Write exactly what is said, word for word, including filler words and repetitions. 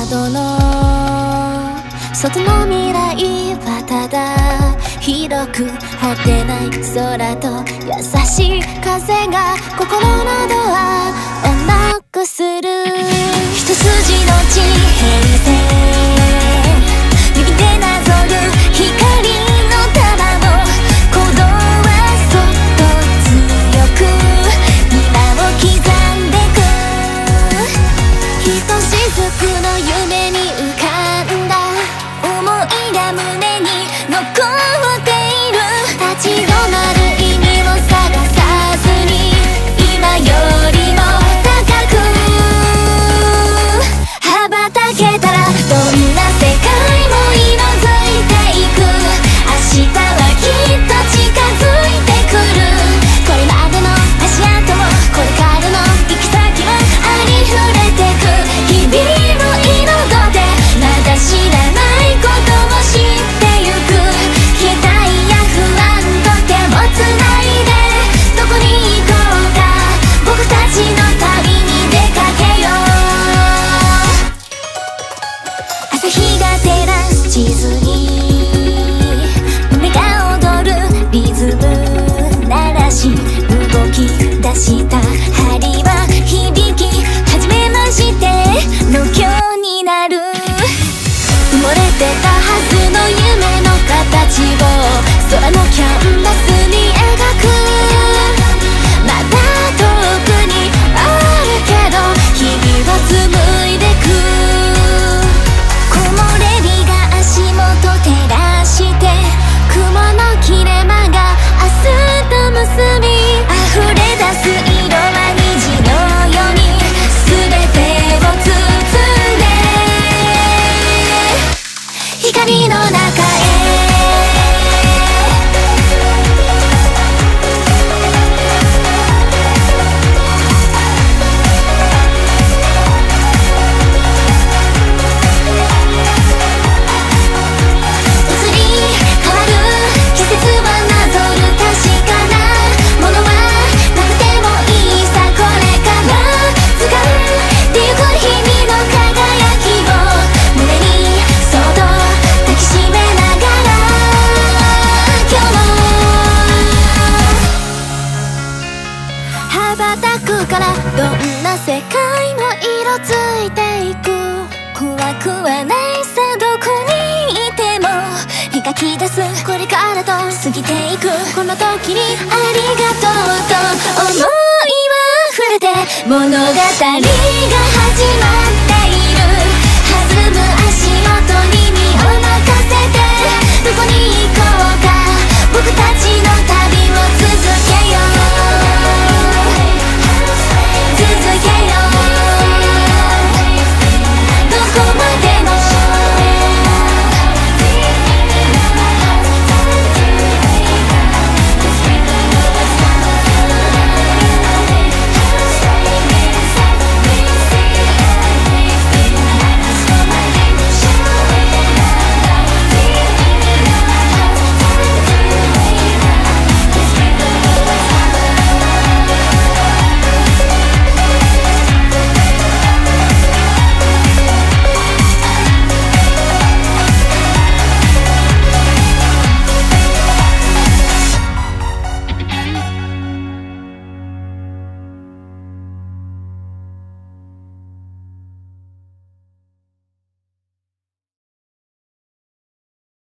窓の外の未来はただ広く果てない空と優しい風が心のドアをノックする。一筋の地平線指でなぞる光の束を鼓動はそっと強く今を刻んでく。ひとしずくの夢に浮かんだ思いが胸に残っている。立ち止まる意味を探さずに今よりも高く羽ばたけたらどんな世界も色づいていく。明日はきっと近づいてくる。これまでの足跡もこれからの行き先はありふれてく。日々を彩ってまだ知らないことを知ってゆく。期待や不安と手をつないでどこに行こうか僕たちの旅に出かけよう。朝日が照らす地図に夢が踊るリズム鳴らし動き出した針は響き始めましての今日になる。埋もれてたはずの夢の形を空のキャンバスに描く。まだ遠くにあるけど日々は紡いでく。木漏れ日が足元照らして雲の切れ間が明日と結び溢れ出す色は虹のように全てを包んで光の中へ。移り変わる季節はなぞる確かなものはなくてもいいさ。これから掴んでゆく日々の輝きを胸にそっと抱きしめながら今日も羽ばたくからどんな世界も色づいていく。怖くはないさどこにいても描き出すこれからと過ぎていく。この時にありがとうと思いは溢れて物語が